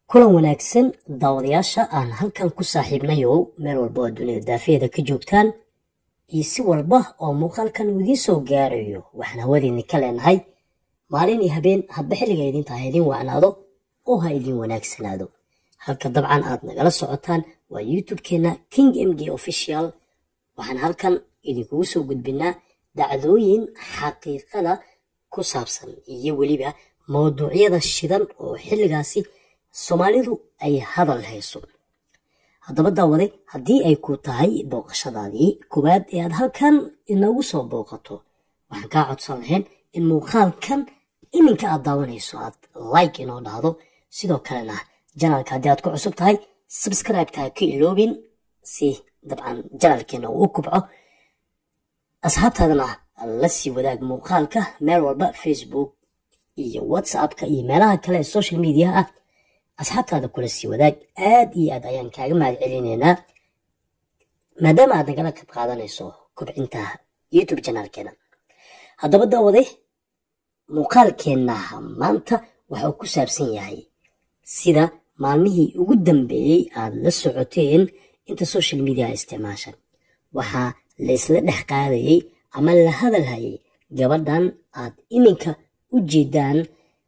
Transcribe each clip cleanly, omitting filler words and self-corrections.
kulan wanaagsan daawadayaasha aan halkan ku saaxiibnayo meel walba oo dunida daafeeda ka joogtaan iyo si walba oo muuqaalkan idiin soo gaarayo waxaan hawadiina ka leenahay maalin iyo habeen hadba xilliga idin tahay idin wacnaado oo ha idin wanaagsanaado halka dabcan aad nagala socotaan waa YouTube-keena King MD Official waxaan halkan idinkugu soo gudbinaa dhacdooyin xaqiiqada ku saabsan iyo weliba mawduucyada shidan oo xilligaasi Soomaalidu ay hadal hayso haddaba daawade haddii ay ku tahay booqashadaadii koowaad ee aad halkan inagu soo booqato waxaan kaa codsan lahayn in muuqaalkan iminka aad daawanayso aad like inoo dhahdo sidoo kalena janalka haddii aad ku cusub tahay subscribe-ta ka iloobin si dabcan janalkeena uu kubco asxaabtaadana la sii wadaag muuqaalka meel walba Facebook iyo WhatsApp-ka iyo meelaha kale ee social media ah asxaabtaada kula sii wadaag aad iyo aad ayaan kaaga mahadcelinaynaa maadaama aad nagala qayb qaadanayso kobcinta YouTube channelkeena haddaba daawade muuqaalkeena maanta waxa uu ku saabsan yahay sida maalmihii ugu dambeeyay aad la socoteen inta social media isticmaashan waxaa la isla dhex qaadayay ama la hadalhayay gabadhan aad iminka u jeedaan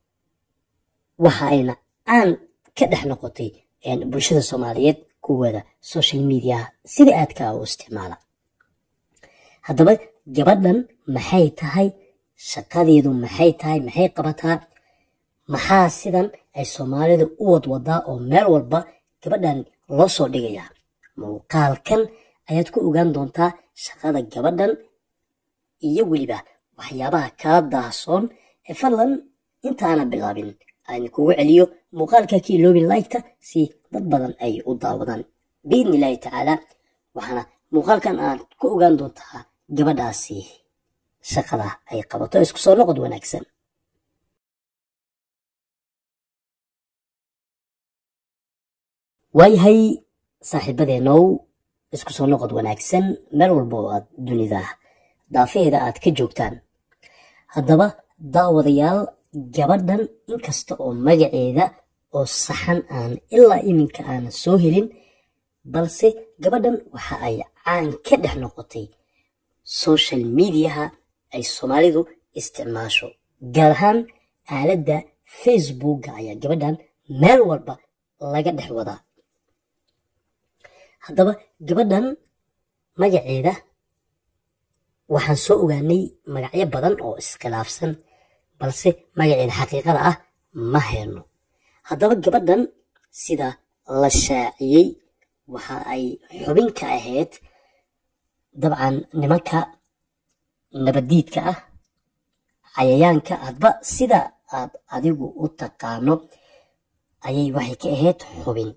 waxa ayna aan ka dhex noqotay bulshada Soomaaliyeed kuwada social media sida aadka u isticmaala haddaba gabadhan maxay tahay shaqadeedu maxay tahay maxay qabataa maxaa sidan ay Soomaalidu u wadwadaa oo meel walba gabadhan loo soo dhigaya muuqaalkan ayaad ku ogaan doontaa shaqada gabadhan iyo weliba waxyaabaha kala daahsoon ee fadlan intaana bilaabin aan kugu celiyo muuqaalka ka iloobin like-ta si dad badan ay u daawadaan biidnillaahi tacaala waxaana muuqaalkan aad ku ogaan doontaa gabadhaasi shaqada ay qabato isku soo noqod wanaagsan waayahay saaxiibadeenow isku soo noqod wanaagsan meel walba oo aad dunida daafeeda aad ka joogtaan haddaba daawadayaal gabadhan inkasta oo magaceeda oo saxan aan ilaa iminka aan soo helin balse gabadhan waxa ay caan ka dhex noqotay social media ay Soomaalidu isticmaasho gaar ahaan aaladda Facebook ayaa gabadhan meel walba laga dhex wadaa haddaba gabadhan magaceeda waxaan soo ogaanay magacyo badan oo iskhilaafsan balse magaceeda xaqiiqada ah ma hayno haddaba gabadhan sida la shaaciyay waxa ay xubin ka ahayd dabcan nimanka nabadiidka ah cayayaanka hadba sida aad adigu u taqaano ayay waxay ka ahayd xubin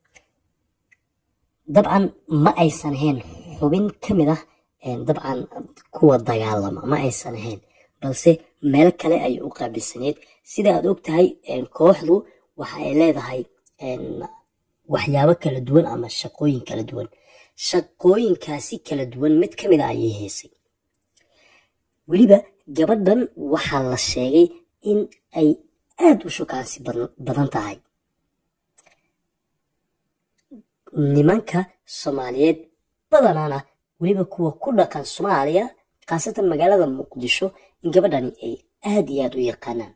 dabcan ma aysan ahayn xubin ka mid ah dabcan kuwa dagaalama ma aysan ahayn balse meel kale ay u qaabilsaneed sida aad ogtahay kooxdu waxa ay leedahay waxyaabo kala duwan ama shaqooyin kala duwan shaqooyinkaasi kala duwan mid ka mid ah ayay haysay weliba gabadhan waxaa la sheegay in ay aad u shukaansi badan tahay nimanka Soomaaliyeed badanaana weliba kuwa ku dhaqan Soomaaliya khaasatan magaalada Muqdisho in gabadhani ay aad iyo aad u yaqaanaan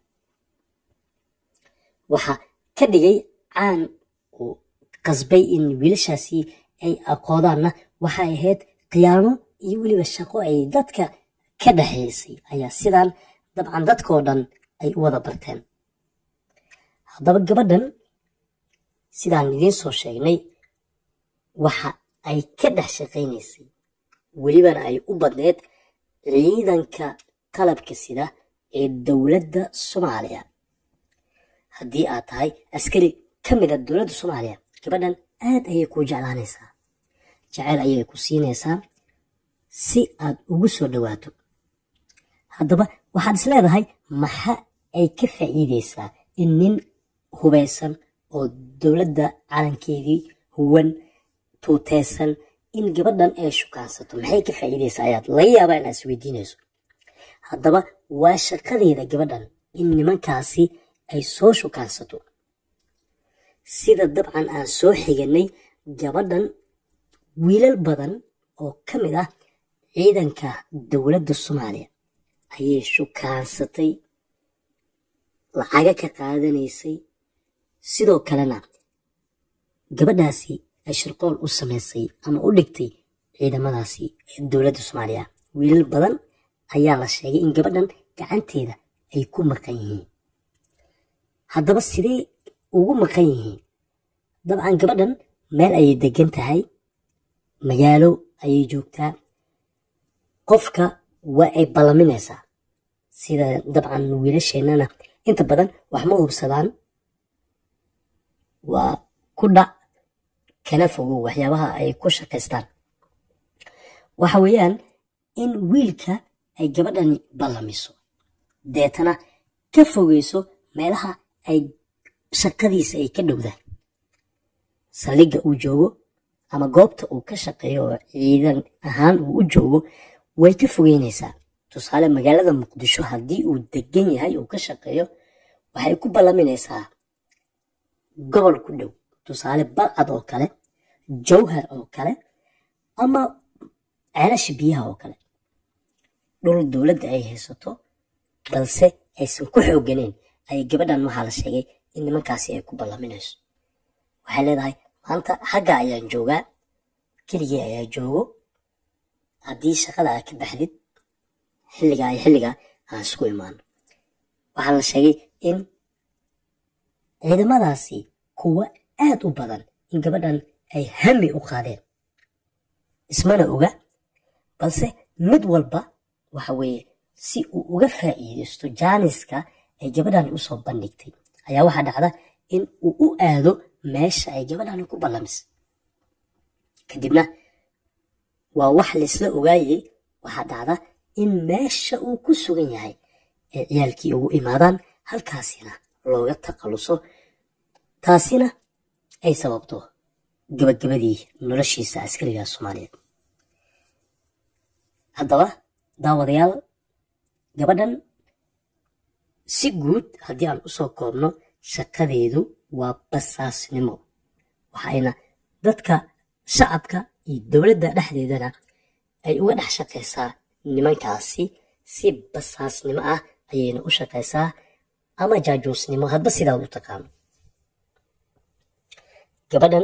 waxa ka dhigay caan oo qasbay in wiilashaasi ay aqoodaanna waxay ahayd qiyaamo iyo weliba shaqo ay dadka ka dhaxaysay ayaa sidan dabcan dadkoo dhan ay u wada barteen haddaba gabadhan sidaan idiin soo sheegnay waxa ay ka dhex shaqaynaysay welibana ay u badneed ciidanka qalabka sida ee dowladda Soomaaliya haddii aad tahay askari ka mid ah dowladda Soomaaliya gabadhan aad ayay ku jeclaanaysaa jacayl ayay ku siinaysaa si aad ugu soo dhawaato haddaba waxaad is leedahay maxa ay ka faa'iideysaa in nin hubeysan oo dowladda calankeedii huwan tuuteysan in gabadhan ay shukaansato maxay ka faa'iideysaa ayaad laga yaabaa inaad isweydiinayso haddaba waa shaqadeeda gabadhan in nimankaasi ay soo shukaansato sida dabcan aan soo xiganay gabadhan wiilal badan oo ka mid ah ciidanka dowladda Soomaaliya ayay shukaansatay lacaga ka qaadanaysay sidoo kalena gabadhaasi ay shirqool u sameysay ama u dhigtay ciidamadaasi dowladda Soomaaliya wiilal badan ayaa la sheegay in gabadhan gacanteeda ay ku maqan yihiin haddaba sidee ugu maqan yihiin dabcan gabadhan meel ayay degan tahay magaalo ayay joogtaa qofka waa ay ballaminaysaa sida dabcan wiilasheenana inta badan wax ma hubsadaan waa ku dhac kana fogow waxyaabaha ay ku shaqaystaan waxa weeyaan in wiilka ay gabadhani ballamiso deetana ka fogeyso meelaha ay shaqadiisa ay ka dhowdaan saldhigga uu joogo ama goobta uu ka shaqeeyo oo ciidan ahaan uu u joogo way ka fogeynaysaa tusaale magaalada Muqdisho haddii uu degan yahay uu ka shaqeeyo waxay ku ballaminaysaa gobol ku dhow tusaale Balcad oo kale Jowhar oo kale ama ceelasha biyaha oo kale dhul dowladda ay haysato balse aysan ku xooganeyn ay gabadhan waxaa la sheegay in nimankaasi ay ku ballaminayso waxay leedahay maanta xagga ayaan joogaa keligii ayaa joogo haddii shaqada aad ka baxdid xilligaa iyo xilligaa aan isku imaano waxaa la sheegay in ciidamadaasi kuwa aad u badan in gabadhan ay hami u qaadeen ismana oga balse mid walba waxa weeye si uu uga faa'iideysto jaaniska ay gabadhan u soo bandhigtay ayaa waxaa dhacda in uu u aado meesha ay gabadhan ku ballamisay kadibna waa wax laysla ogaayay waxaa dhacda in meesha uu ku sugan yahay ee ciyaalkii ugu imaadaan halkaasina looga takhaluso taasina ay sababto gabagabadii noloshiisa askariga Soomaaliyeed haddaba daawadayaal gabadhan si guud haddii aan usoo koobno shaqadeedu waa basaasnimo waxayna dadka shacabka iyo dowladda dhexdeedana ay uga dhex shaqaysaa nimankaasi si basaasnimo ah ayayna u shaqaysaa ama jaajuusnimo hadba sidaad u taqaano gabadhan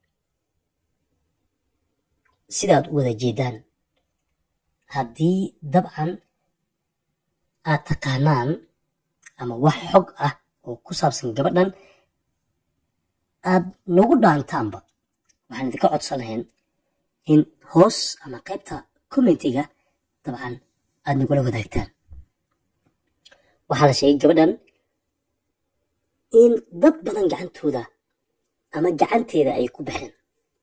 sidaad u wada jeedaan haddii dabcan aad taqaanaan ama wax xog ah oo ku saabsan gabadhan aad nagu dhaantaanba waxaan idinka codsan lahayn in hoos ama qaybta commentiga dabcan aad nagula wadaagtaan waxaa la sheegay gabadhan in dad badan gacantooda ama gacanteeda ay ku baxeen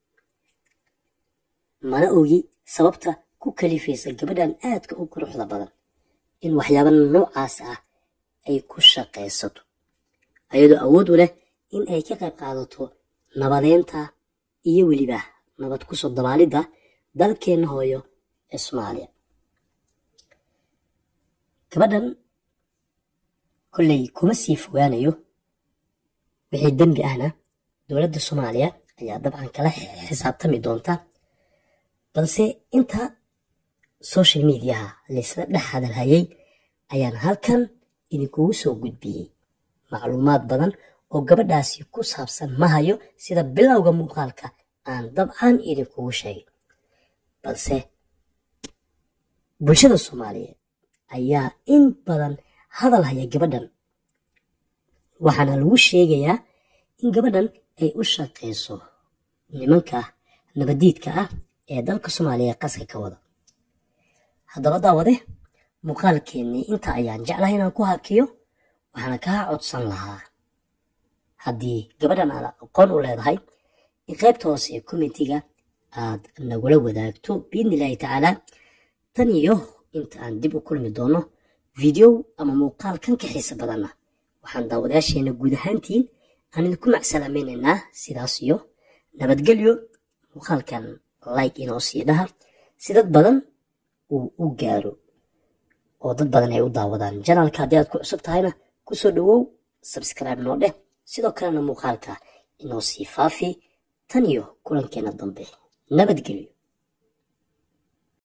mana ogi sababta ku kalifaysa gabadhan aadka u quruxda badan in waxyaabo noocaas ah ay ku shaqaysato ayadoo awood u leh in ay ka qayb qaadato nabadeynta iyo weliba nabad ku soo dabaalidda dalkeena hooyo ee Soomaaliya gabadhan kolley kuma sii fogaanayo wixii dembi ahna dowladda Soomaaliya ayaa dabcan kala xisaabtami doonta balse inta social mediaha laysla dhex hadalhayay ayaan halkan idinkugu soo gudbiyey macluumaad badan oo gabadhaasi ku saabsan ma hayo sida bilowga muuqaalka aan dabcan idinkugu sheegay balse bulshada Soomaaliyeed ayaa in badan hadal haya gabadhan waxaana lagu sheegayaa in gabadhan ay u shaqayso nimanka nabadiidka ah ee dalka Soomaaliya qaska ka wada haddaba daawade muuqaalkeennii inta ayaan jeclahay inaan ku hakiyo waxaana kaa codsan lahaa haddii gabadhan aad aqoon u leedahay in qaybta hoose ee commentiga aad nagula wadaagto biidnillaahi tacaala tan iyo inta aan dib u kulmi doono video ama muuqaal kan ka xiisa badanna waxaan daawadayaasheena guud ahaantiin aan idinku macsalaamaynaynaa sidaas iyo nabadgelyo muuqaalkan like inoo sii dhaha si dad badan uu u gaaro oo dad badan ay u daawadaan janaalka haddii aad ku cusub tahayna kusoo dhawow subscribe noo dheh sidoo kalena muuqaalka inoo sii faafi tan iyo kulankeena dambe nabadgelyo.